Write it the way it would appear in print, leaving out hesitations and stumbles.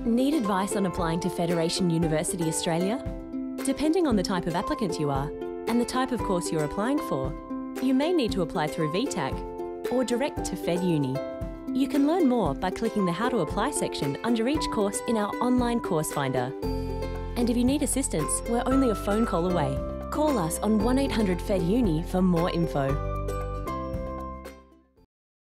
Need advice on applying to Federation University Australia? Depending on the type of applicant you are and the type of course you're applying for, you may need to apply through VTAC or direct to FedUni. You can learn more by clicking the How to Apply section under each course in our online course finder. And if you need assistance, we're only a phone call away. Call us on 1800 FedUni for more info.